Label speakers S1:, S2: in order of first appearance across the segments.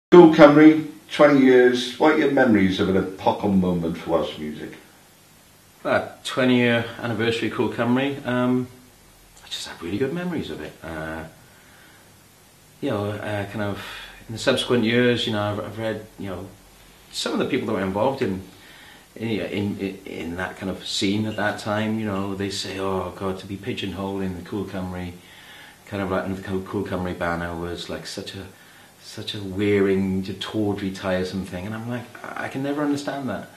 S1: Cool Cymru, 20 years, what are your memories of an epochal moment for Welsh music?
S2: 20-year anniversary of Cool Cymru, I just have really good memories of it. Kind of in the subsequent years, I've read, some of the people that were involved in that kind of scene at that time, they say, oh God, to be pigeonholed in the Cool Cymru, kind of like under the Cool Cymru banner was like such a wearing, tawdry, tiresome thing, and I'm like, I can never understand that,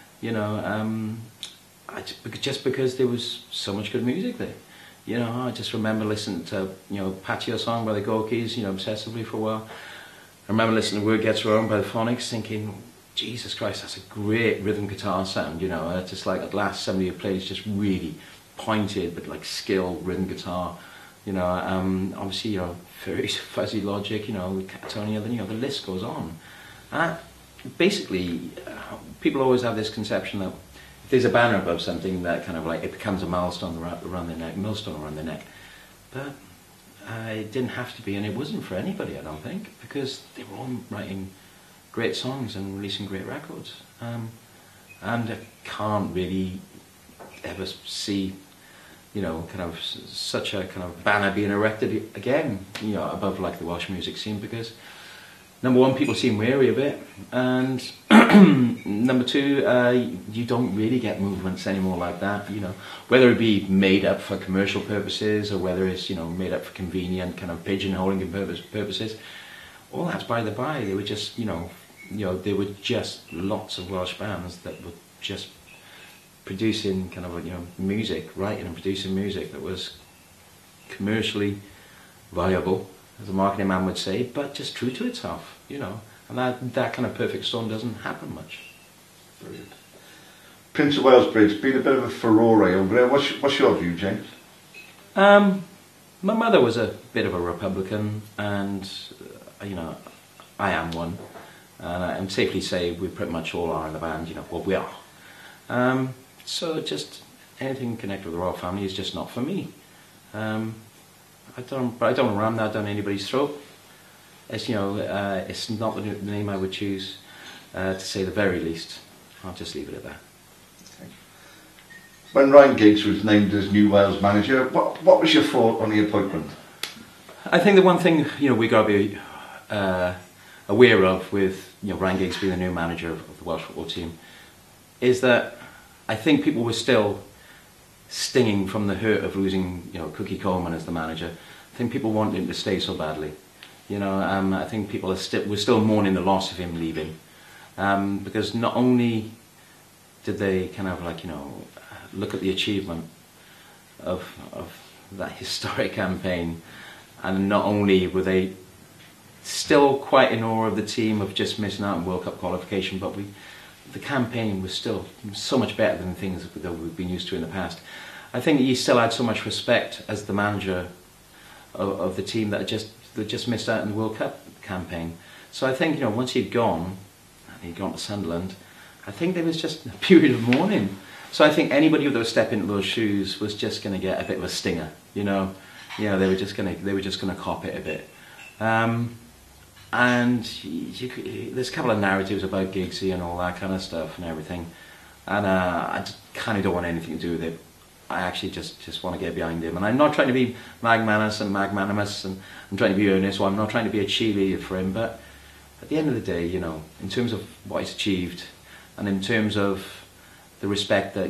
S2: just because there was so much good music there. I just remember listening to, Patio Song by the Gorkies, obsessively for a while. I remember listening to Word Gets Wrong by the Phonics, thinking, Jesus Christ, that's a great rhythm guitar sound, just like at last somebody who plays just really pointed but like skilled rhythm guitar. Obviously, very Fuzzy Logic, Catatonia, the list goes on. Basically, people always have this conception that if there's a banner above something, that kind of like it becomes a millstone around their neck. But it didn't have to be, and it wasn't for anybody, I don't think, because they were all writing great songs and releasing great records. And I can't really ever see kind of such a kind of banner being erected again, above like the Welsh music scene, because number one, people seem wary of it, and number two, you don't really get movements anymore like that, whether it be made up for commercial purposes or whether it's, made up for convenient kind of pigeonholing purposes. All that's by the by. They were just, there were just lots of Welsh bands that were just producing kind of music, writing and producing music that was commercially viable, as a marketing man would say, but just true to itself, and that kind of perfect storm doesn't happen much.
S1: Brilliant. Prince of Wales Bridge, been a bit of a furore over there. What's your view, James?
S2: My mother was a bit of a Republican, and I am one, and I can safely say we pretty much all are in the band. We are. So just anything connected with the royal family is just not for me. I don't ram that down anybody's throat. It's it's not the name I would choose, to say the very least. I'll just leave it at that.
S1: Okay. When Ryan Giggs was named as new Wales manager, what was your thought on the appointment?
S2: I think the one thing we got to be aware of with Ryan Giggs being the new manager of the Welsh football team is that I think people were still stinging from the hurt of losing, Cookie Coleman as the manager. I think people wanted him to stay so badly. I think people were still mourning the loss of him leaving, because not only did they kind of like look at the achievement of that historic campaign, and not only were they still quite in awe of the team of just missing out on World Cup qualification, but the campaign was still so much better than things that we've been used to in the past. I think he still had so much respect as the manager of the team that just missed out in the World Cup campaign. So I think once he'd gone to Sunderland, I think there was just a period of mourning. So I think anybody that would step into those shoes was just going to get a bit of a stinger. They were just going to cop it a bit. And there's a couple of narratives about Giggsy and all that kind of stuff and everything, and I just kind of don't want anything to do with it. I actually just want to get behind him, and I'm not trying to be magnanimous, and I'm trying to be earnest, or I'm not trying to be a cheerleader for him, but at the end of the day, in terms of what he's achieved, and in terms of the respect that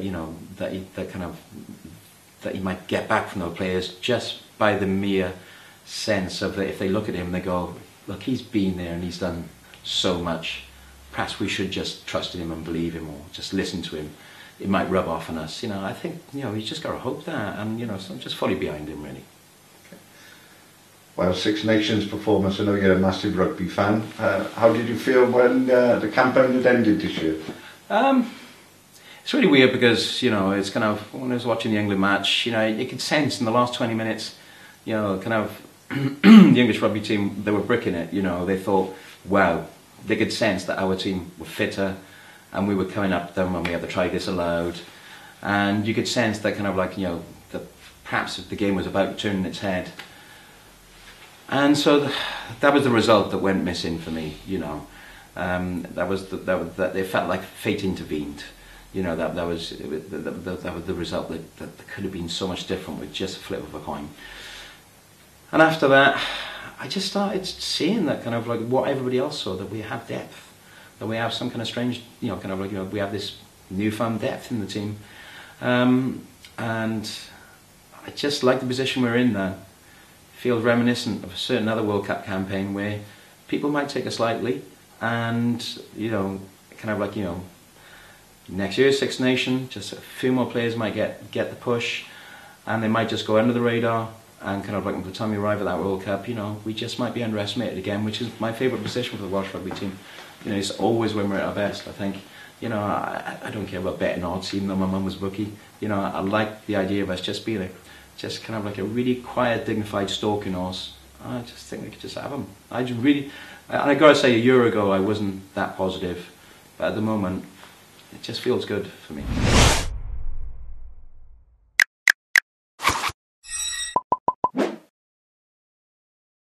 S2: that he might get back from those players just by the mere sense of that, if they look at him, they go, look, he's been there and he's done so much. Perhaps we should just trust in him and believe him, or just listen to him. It might rub off on us. I think you just got to hope that, and so I'm just fully behind him, really.
S1: Okay. Well, Six Nations performance. I know you're a massive rugby fan. How did you feel when the campaign had ended this year?
S2: It's really weird because it's kind of, when I was watching the England match, you could sense in the last 20 minutes, kind of. The English rugby team, they were bricking it, they thought, wow, they could sense that our team were fitter, and we were coming up to them when we had the try disallowed, and you could sense that kind of like, that perhaps the game was about turning its head. And so that was the result that went missing for me, you know. It felt like fate intervened. You know, that was the result that could have been so much different with just a flip of a coin. And after that, I just started seeing that kind of like what everybody else saw, that we have depth, that we have some kind of strange, you know, kind of like, you know, we have this newfound depth in the team. And I just like the position we're in now. It feels reminiscent of a certain other World Cup campaign where people might take us lightly, and, you know, kind of like, you know, next year's Six Nations, just a few more players might get the push, and they might just go under the radar, and kind of like by the time we arrive at that World Cup, you know, we just might be underestimated again, which is my favourite position for the Welsh rugby team. You know, it's always when we're at our best, I think. You know, I don't care about betting odds, even though my mum was a bookie. You know, I like the idea of us just being just kind of like a really quiet, dignified stalking horse. I just think we could just have them. And I got to say, a year ago I wasn't that positive, but at the moment, it just feels good for me.